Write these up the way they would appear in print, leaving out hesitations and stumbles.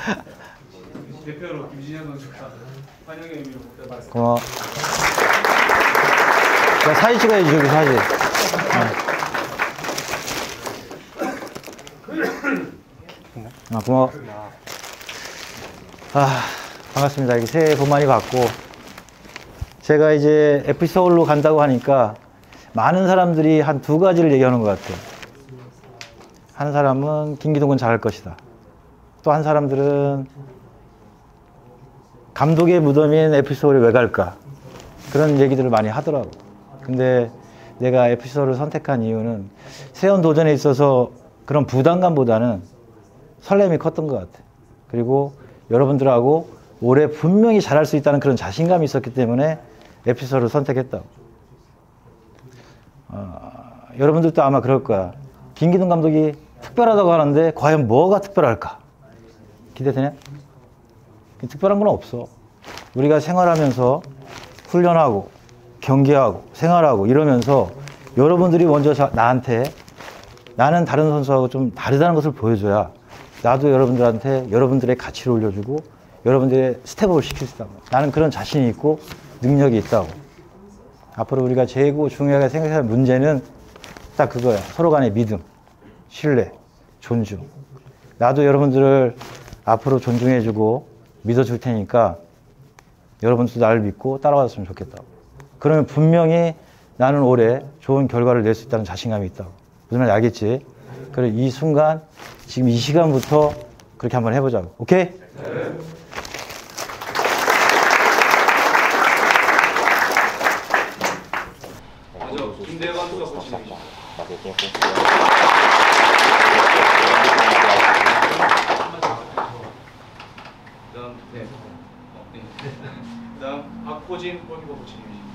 대표로 김진현 선수가 환영의 의미로 복대 말씀. 고마워. 사진 찍어야지, 저기 사진. 고마워. 반갑습니다. 이렇게 새해 복 많이 받고. 제가 이제 FC서울로 간다고 하니까 많은 사람들이 한 두 가지를 얘기하는 것 같아요. 한 사람은 김기동은 잘할 것이다. 또 한 사람들은 감독의 무덤인 FC서울에 왜 갈까? 그런 얘기들을 많이 하더라고. 근데 내가 FC서울을 선택한 이유는 새로운 도전에 있어서 그런 부담감보다는 설렘이 컸던 것 같아. 그리고 여러분들하고 올해 분명히 잘할 수 있다는 그런 자신감이 있었기 때문에 FC서울을 선택했다고. 여러분들도 아마 그럴 거야. 김기동 감독이 특별하다고 하는데 과연 뭐가 특별할까? 기대되냐? 특별한 건 없어. 우리가 생활하면서 훈련하고 경기하고 생활하고 이러면서 여러분들이 먼저 나한테 나는 다른 선수하고 좀 다르다는 것을 보여줘야 나도 여러분들한테 여러분들의 가치를 올려주고 여러분들의 스텝업을 시킬 수 있다고. 나는 그런 자신이 있고 능력이 있다고. 앞으로 우리가 제일 중요하게 생각할 문제는 딱 그거야. 서로 간의 믿음, 신뢰, 존중. 나도 여러분들을 앞으로 존중해주고 믿어줄 테니까 여러분들도 나를 믿고 따라왔으면 좋겠다고. 그러면 분명히 나는 올해 좋은 결과를 낼 수 있다는 자신감이 있다고. 무슨 말인지 알겠지? 그래, 이 순간, 지금 이 시간부터 그렇게 한번 해보자고. 오케이? 네. 먼저 김대관 수석 코치님입니다. 그다음 박호진 골키퍼 코치님이십니다.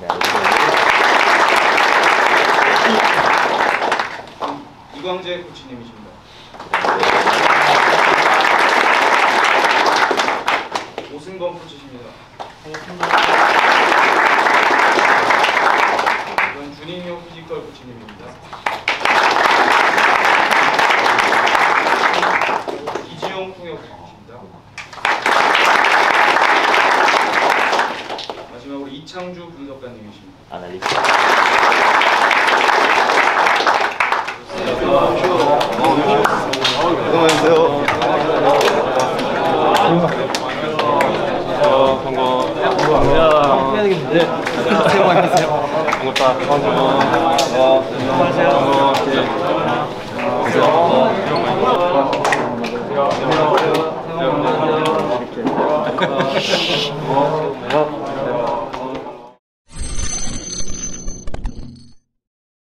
이광재 코치님이십니다. 오승범 코치십니다. 이건 준인용 피지컬 코치님입니다. 이지용 통역 코치입니다. 마지막으로 이창주 분석관님이십니다. 안녕하세요. 반가워. 해야 되겠는데. 새해 복 많이 받으세요. 반갑다. 안녕하세요.